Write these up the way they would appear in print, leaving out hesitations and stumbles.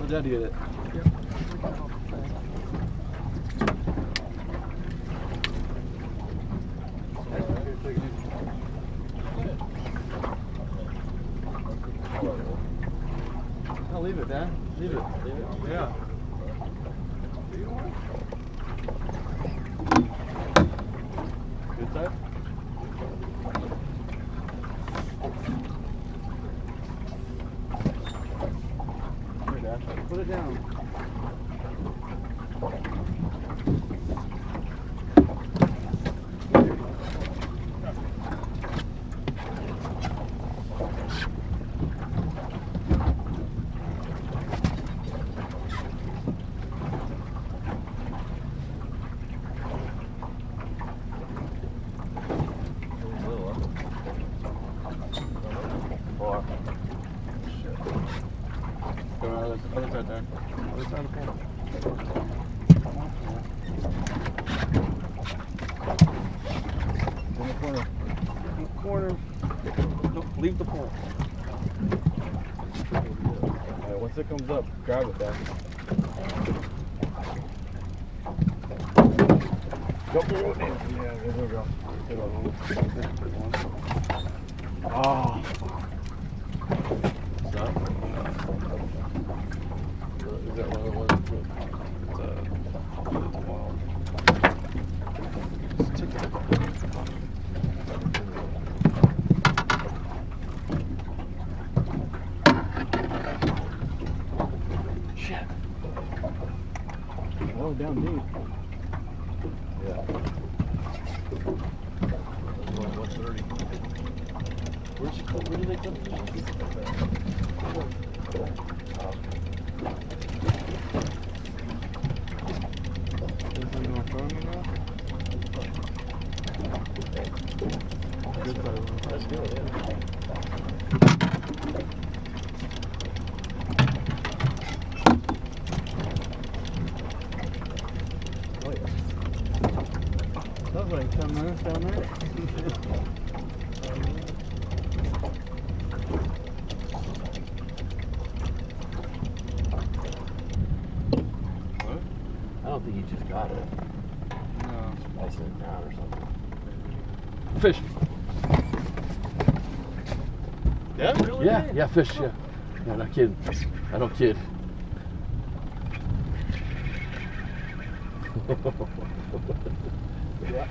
Let Dad get it. Yep. No, leave it, Dad. Leave it. Leave it. Yeah. Good side? Here, Dad. Put it down. Go on the other side there. Other side of the pole. In the corner. In the corner. No, leave the pole. Alright, once it comes up, grab it back. Go. Yeah, there we go. Oh, fuck. What's that? Is that one of the ones with wild? Just took it. Shit. Oh, down deep. Yeah. 130. Where did they come from? That's good, yeah. Oh yeah. That was like 10 minutes down there. What? I don't think he just got it. No. I said it down or something. Fish. Yeah, really? Yeah, yeah, fish, yeah. No, not kidding. I don't kid. Yeah.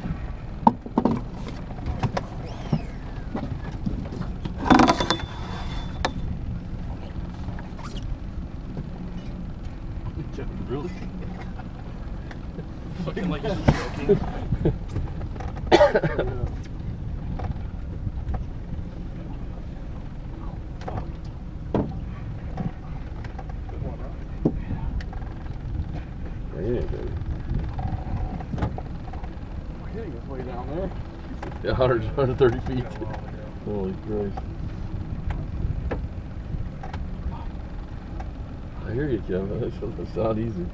Really? Fucking like he's joking. Hitting his way down there. Yeah, 130 feet. Holy Christ. I hear you, Kevin. That doesn't sound easy.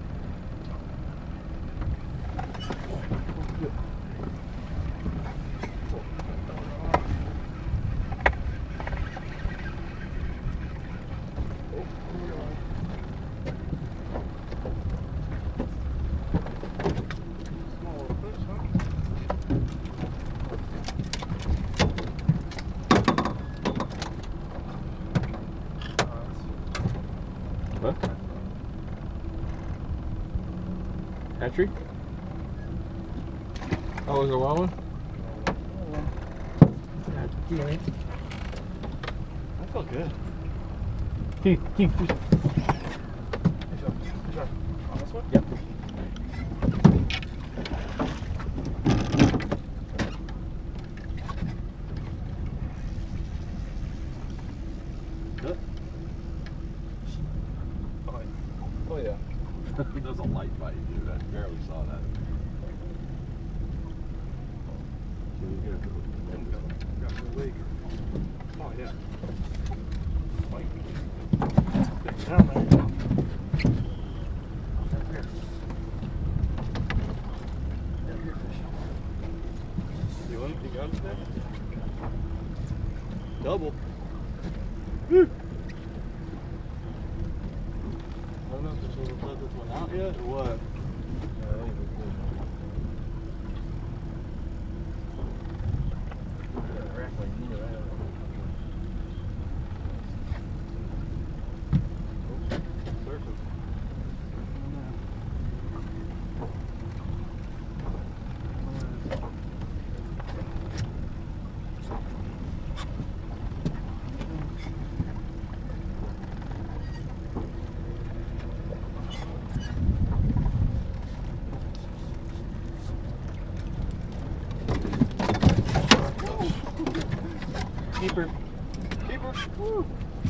What? Hatchery? Oh, is it a wild one? Yeah, I felt good. Keith. Good job. On this one? Yep. Good. Oh yeah. There's a light bite, dude. I barely saw that. Got the leg. Oh yeah. Bite. Get down there. Here. Down here, fish. You got it there? Double. Woo. let this one out yet, or what? Keeper. Keeper. Woo.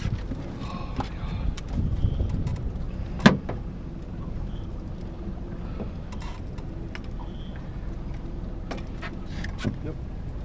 Yep.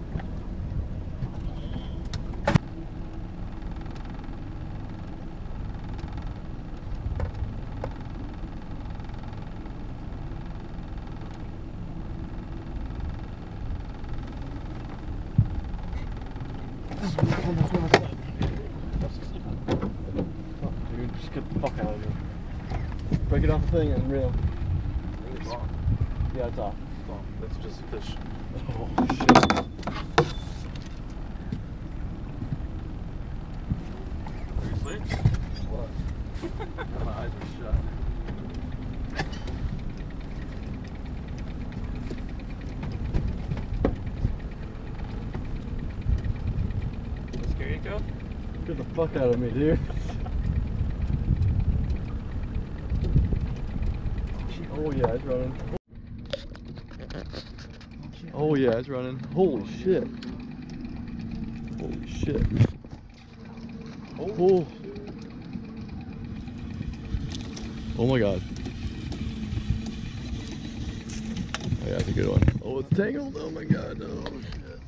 Dude, just get the fuck out of here. Break it off the thing and reel. It's off. Yeah, it's off. Oh, that's just a fish. Oh, shit. Are you asleep? What? My eyes are shut. Scare you, Go? Get the fuck out of me, dude. Oh yeah, it's running. Oh yeah, it's running. Holy shit. Holy shit. Oh. Oh my god. Oh yeah, that's a good one. Oh, it's tangled. Oh my god. Oh shit.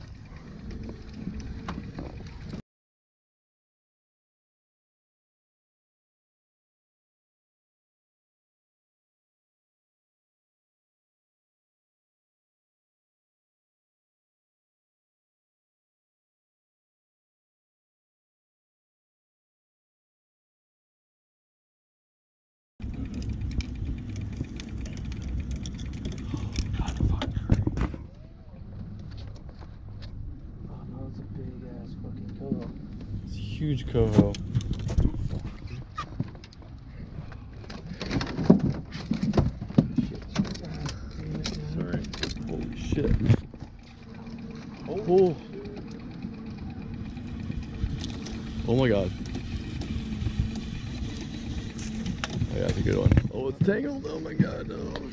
It's a huge coho. Sorry. Holy shit. Oh. Oh my god. Oh yeah, that's a good one. Oh, it's tangled. Oh my god. Oh shit.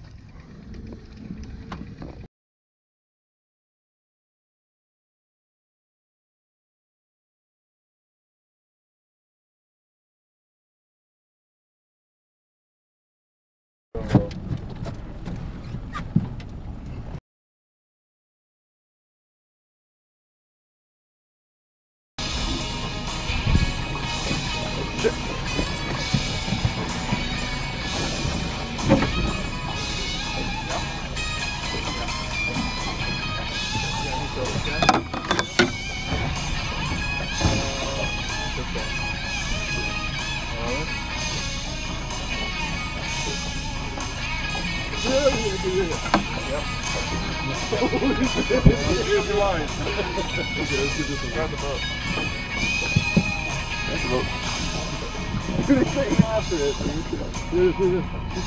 Here's your line. Okay, let's get this one. Grab the boat. That's the boat. Dude, it's getting after it, dude.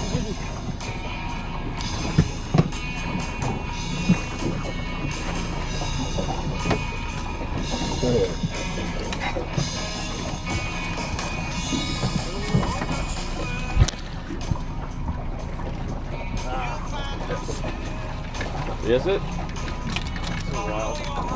Is it? It's a while.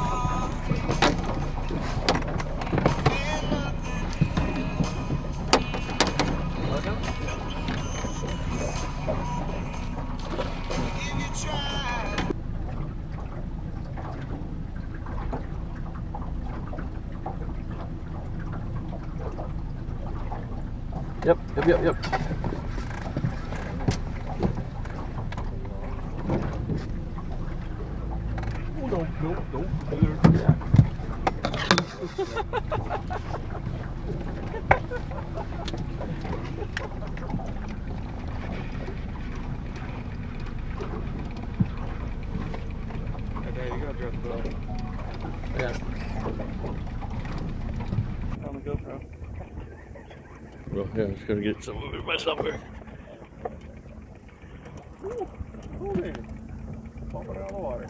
Yep. Oh, no. Yeah. bro. Yeah. On the GoPro. Well, yeah, I'm just gonna get some of it myself here. Ooh, man. Popping out of the water.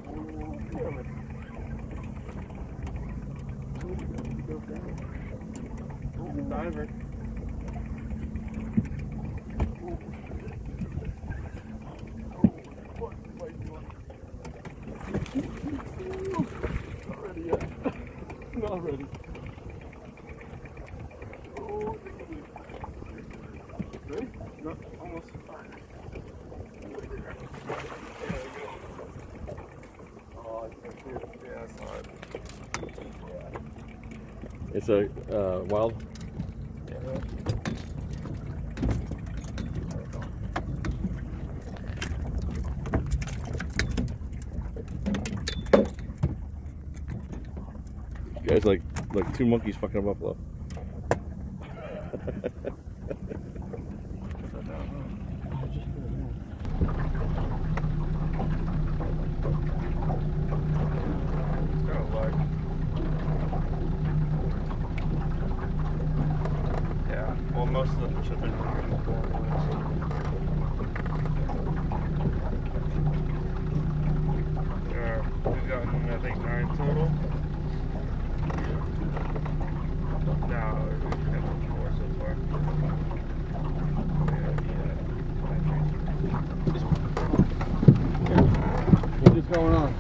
Ooh, diver. Not ready yet. Not ready. Oh, ready? No, almost. Oh, I can't see it. Yeah, I saw it. Yeah. It's a wild. Yeah. You guys like two monkeys fucking a buffalo. Yeah, well, most of the fish have been here before anyways. We've gotten, I think, 9 total. No, we've had 4 so far. What is going on?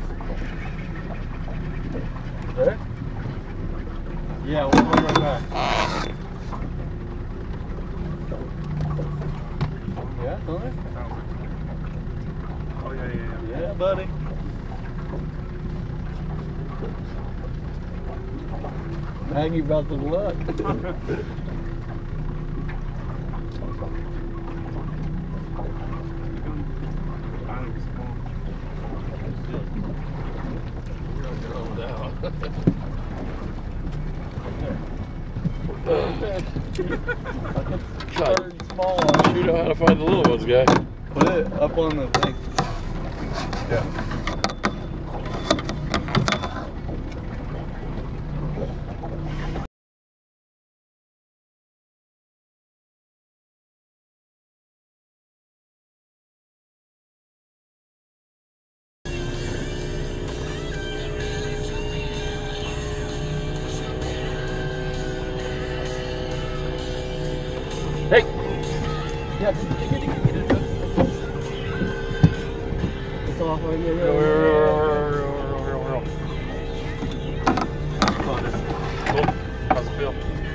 There? Yeah, we'll come right back. Yeah, don't they? Oh, yeah. Yeah, buddy. Maggie about to look. Small one. You know how to find the little ones, guy. Put it up on the thing. Yeah. Hey! Yeah, it's off right here. How's it feel?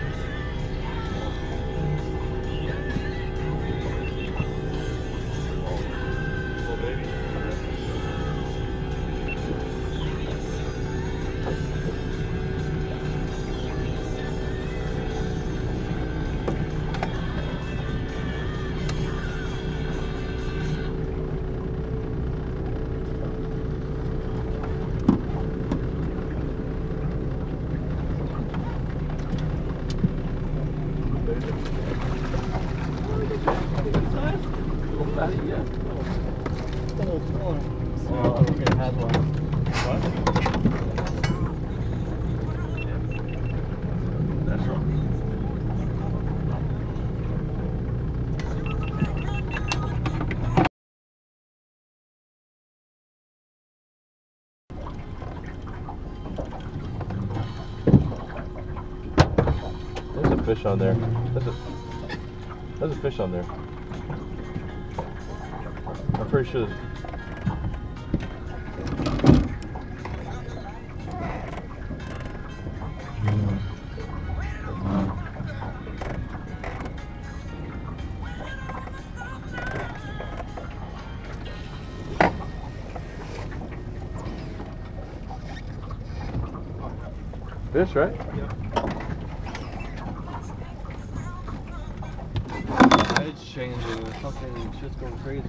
Little baby. There's a fish on there. There's a fish on there. I'm pretty sure. Fish, right? Yep. It's changing. Fucking shit's going crazy.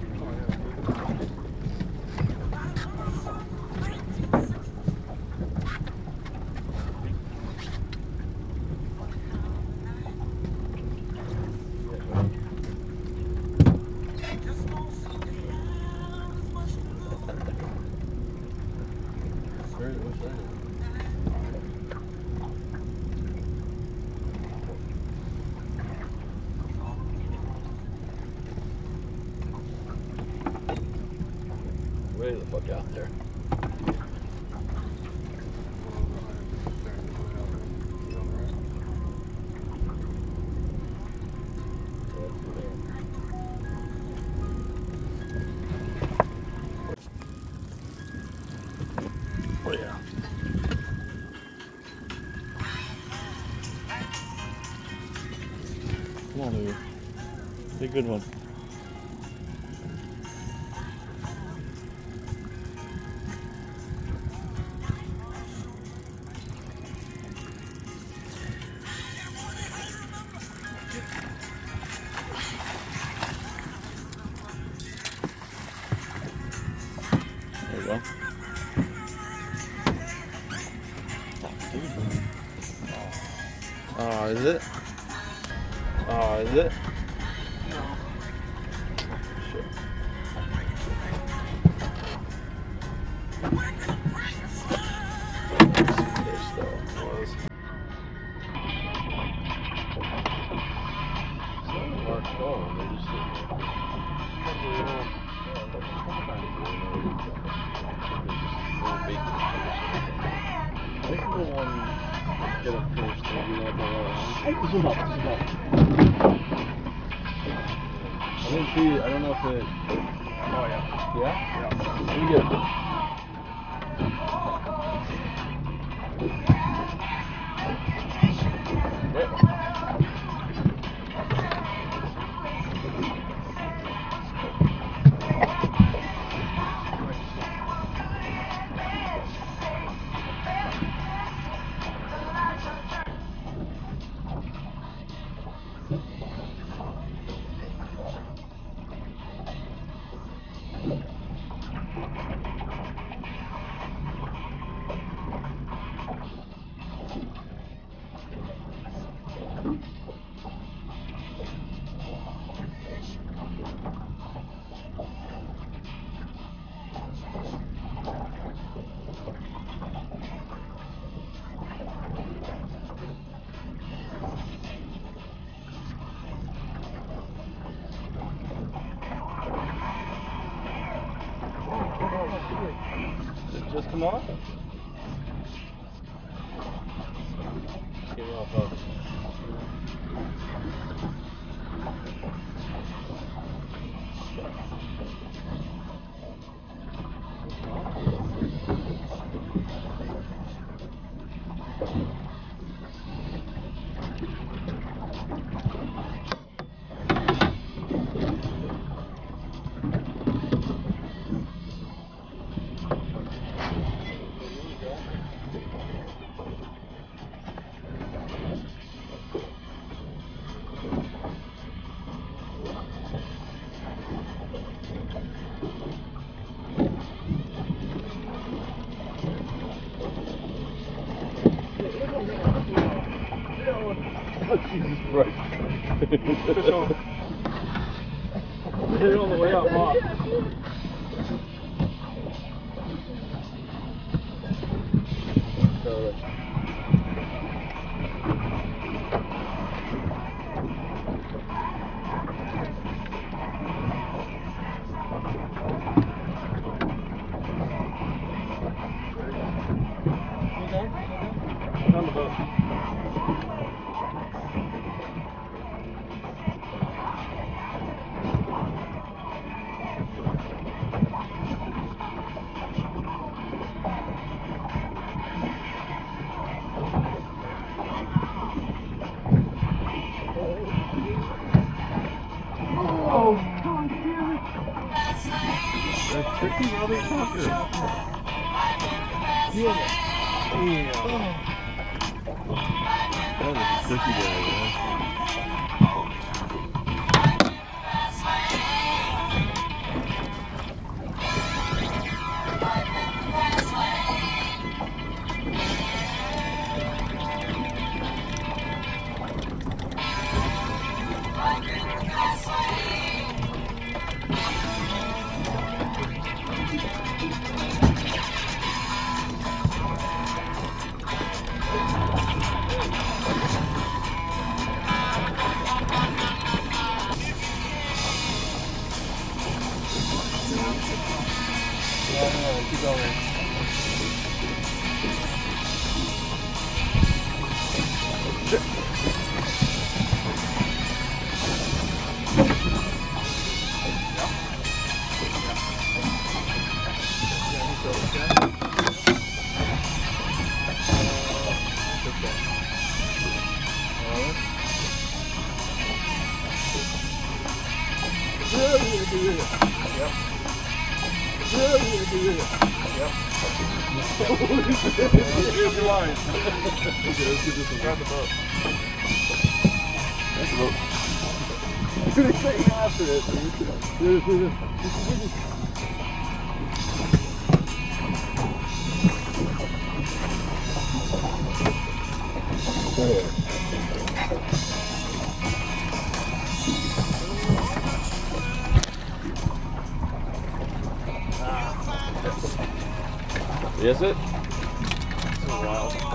way the fuck out there. Oh yeah. Come on, baby. Be a good one. There you go. Oh, is it? Oh, is it? No. Shit. Fish though was. Large stone, they're just sitting there. I think the one get up first and do like a Hey, this is up. I didn't see, I don't know if it. Oh yeah. Yeah? Yeah. Let me get it. Did it just come off? Came off of. Oh, Jesus Christ. Hit it on the way up, Bob. On the boat. Oh, God damn it! That's tricky motherfucker. Yeah. That is a tricky guy, man. No, keep going. Shit. Here's your line. Okay, let's get this one. Grab the boat. That's the boat. Dude, he's taking after it, dude. Is it? It's so wild.